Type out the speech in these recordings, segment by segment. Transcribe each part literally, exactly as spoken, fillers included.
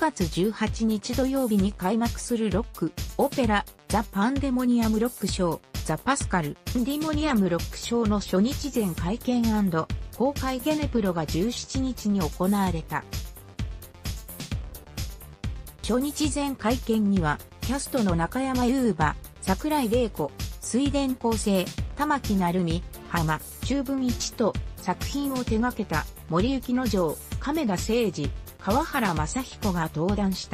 がつじゅうはちにち土曜日に開幕するロック、オペラ、ザ・パンデモニアムロックショー、ザ・パスカル、ディモニアムロックショーの初日前会見&公開ゲネプロがじゅうしちにちに行われた。初日前会見には、キャストの中山優馬、桜井玲子、水田康生、玉木成美、浜中文一と作品を手掛けた森雪之丞、亀田誠治、川原雅彦が登壇した。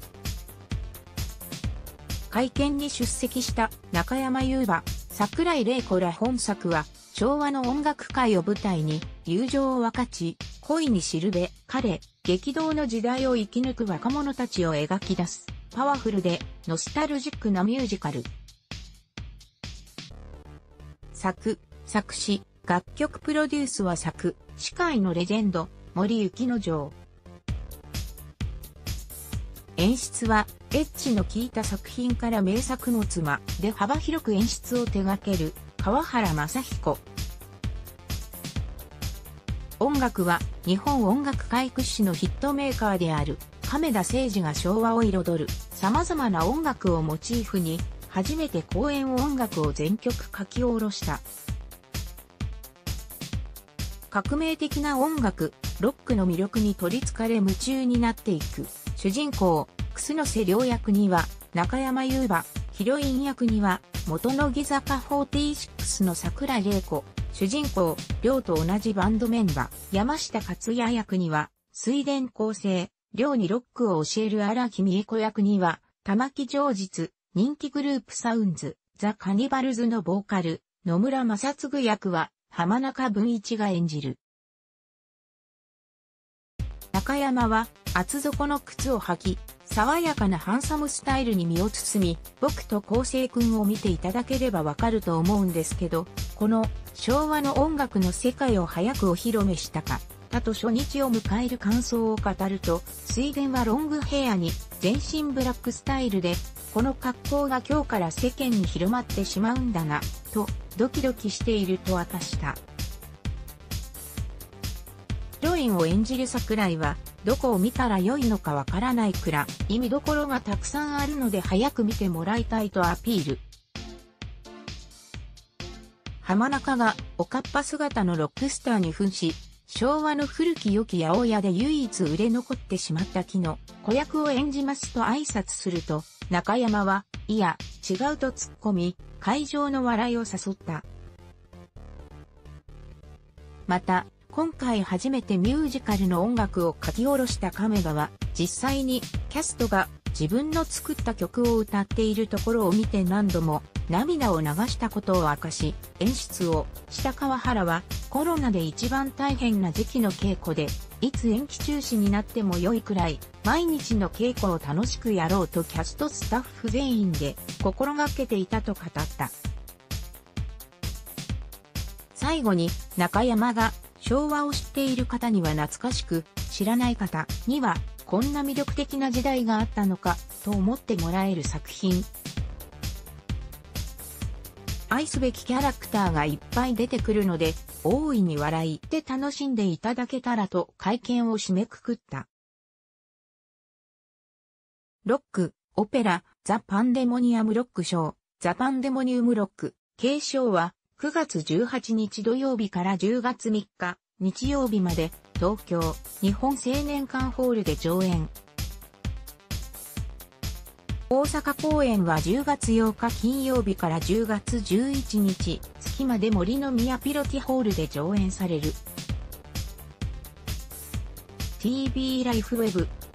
会見に出席した中山優馬、桜井玲子ら本作は昭和の音楽界を舞台に友情を分かち、恋にしるべ、彼、激動の時代を生き抜く若者たちを描き出すパワフルでノスタルジックなミュージカル。作、作詞、楽曲プロデュースは作、司会のレジェンド、森雪之丞。演出は、エッジの効いた作品から名作の妻で幅広く演出を手掛ける、川原雅彦。音楽は、日本音楽界屈指のヒットメーカーである、亀田誠治が昭和を彩る、様々な音楽をモチーフに、初めて公演音楽を全曲書き下ろした。革命的な音楽、ロックの魅力に取り憑かれ夢中になっていく。主人公、楠瀬亮役には、中山優馬、ヒロイン役には、元乃木坂フォーティーシックスの桜井玲子、主人公、亮と同じバンドメンバー、山下克也役には、水田康生、亮にロックを教える荒木美恵子役には、玉木譲実、人気グループサウンズ、ザ・カニバルズのボーカル、野村正嗣役は、浜中文一が演じる。中山は厚底の靴を履き、爽やかなハンサムスタイルに身を包み、僕と昴生くんを見ていただければわかると思うんですけど、この昭和の音楽の世界を早くお披露目したか、だと初日を迎える感想を語ると、水田はロングヘアに全身ブラックスタイルで、この格好が今日から世間に広まってしまうんだな、とドキドキしていると明かした。ヒロインを演じる桜井は、どこを見たら良いのかわからないくらい意味どころがたくさんあるので早く見てもらいたいとアピール。浜中がおかっぱ姿のロックスターに扮し、昭和の古き良き八百屋で唯一売れ残ってしまった木の子役を演じますと挨拶すると、中山は、いや、違うと突っ込み、会場の笑いを誘った。また、今回初めてミュージカルの音楽を書き下ろした亀田は、実際にキャストが自分の作った曲を歌っているところを見て何度も涙を流したことを明かし、演出をした川原はコロナで一番大変な時期の稽古で、いつ延期中止になっても良いくらい、毎日の稽古を楽しくやろうとキャストスタッフ全員で心がけていたと語った。最後に中山が、昭和を知っている方には懐かしく、知らない方にはこんな魅力的な時代があったのかと思ってもらえる作品。愛すべきキャラクターがいっぱい出てくるので、大いに笑いで楽しんでいただけたらと会見を締めくくった。ロック、オペラ、ザ・パンデモニアムロックショー、ザ・パンデモニウムロック、継承は、くがつじゅうはちにち土曜日からじゅうがつみっか日曜日まで東京日本青年館ホールで上演。大阪公演はじゅうがつようか金曜日からじゅうがつじゅういちにち月まで森の宮ピロティホールで上演される。ティービー ライフウェブ